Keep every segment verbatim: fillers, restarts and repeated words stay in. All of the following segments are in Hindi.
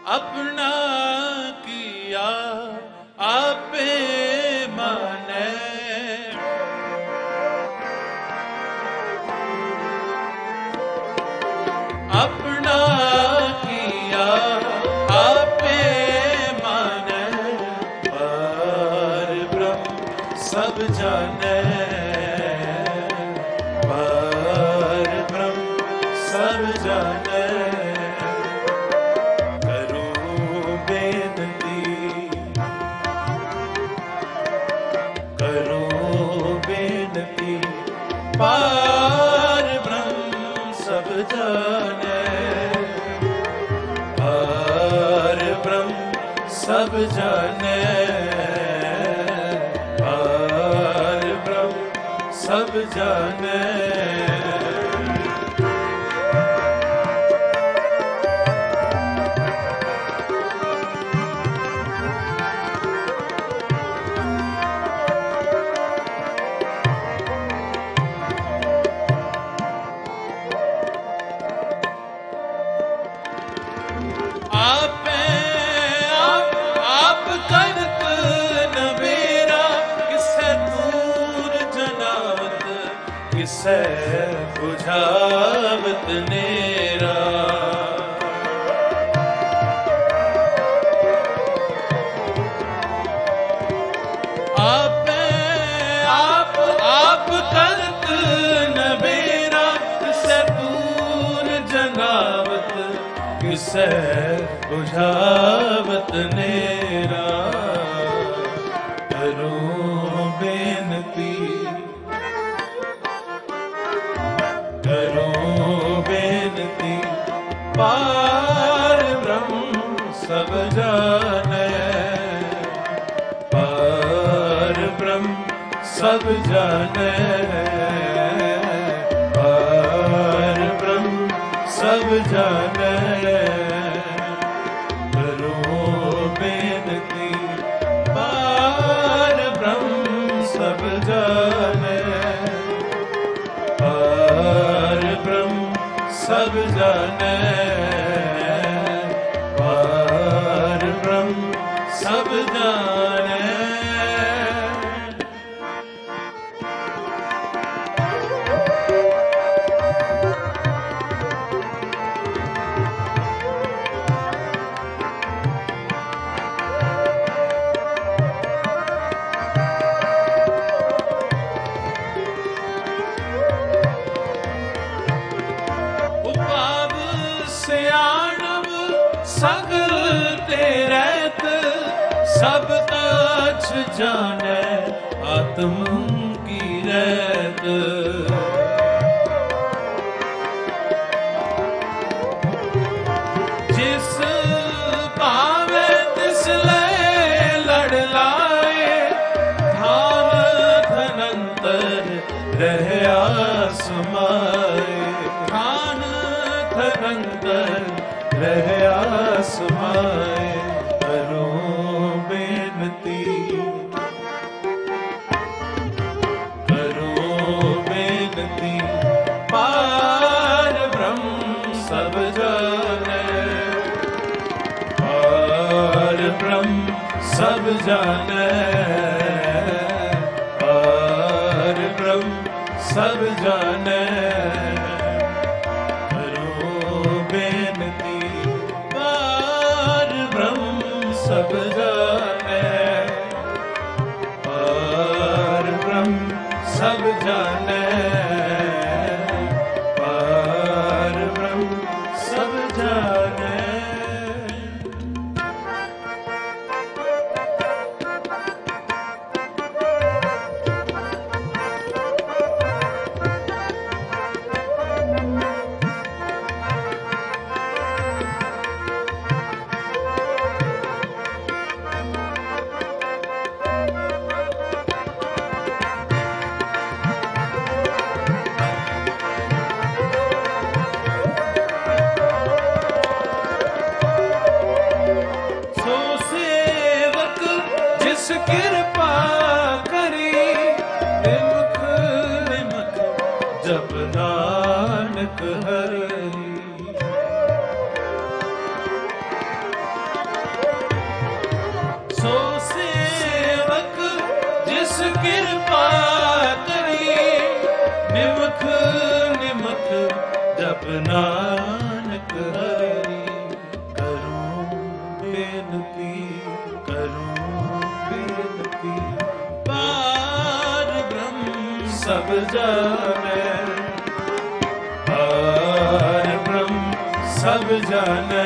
अपना किया आपे माने, अपना किया आपे माने, पर ब्रह्म सब जाने, पर ब्रह्म सब जाने। करूं बेनती, करूं बेनती, पार ब्रह्म सब जाने, पार ब्रह्म सब जाने, पार ब्रह्म सब जाने। किसे बुझावत नेरा, आप आप आप करत नबेरा, किसे दूर जगावत, किसे बुझावत नेरा। करूं बेनती, करूं बेनती, पार ब्रह्म सब जाने, पार ब्रह्म सब जाने, पार ब्रह्म सब जाने। करूं बेनती, पार ब्रह्म सब जाने, पार ब्रह्म सब जाने, पार ब्रह्म सब जाने। सगल तेरैत सब काछ जाने, आत्म की रैत। जिस पावे तिस ले लड़ लाए, धाम धनंतर रह आसमाए, धान धनंतर रह आसमाए। करूं बेनती, करूं बेनती, पार ब्रह्म सब जाने, पार ब्रह्म सब जाने, पार ब्रह्म सब जाने। सब जाने, पार ब्रह्म सब जाने, पार ब्रह्म सब जाने। कृपा करी निमख निमख जब नानक हरि। जप नानक हरि करूं बेनती करूं बेनती पार ब्रह्म सब जाने पार ब्रह्म सब जाने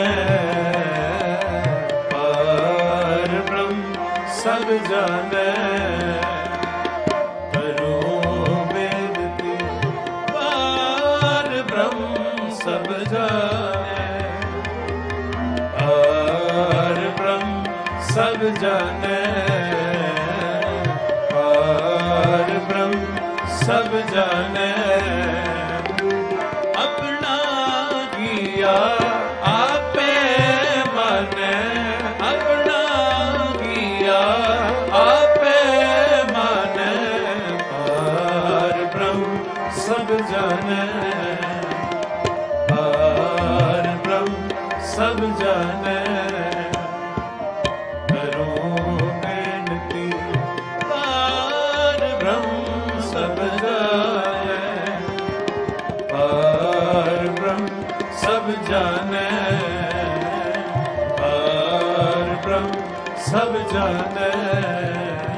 पार ब्रह्म सब जाने करूं बेनती पार ब्रह्म सब जाने पार ब्रह्म सब जाने पार ब्रह्म सब जाने अपना किया आपे माने अपना किया आपे माने पार ब्रह्म सब जाने पार ब्रह्म सब जाने करूं बेनती पार ब्रह्म सब जाने पार ब्रह्म सब जाने पार ब्रह्म सब जाने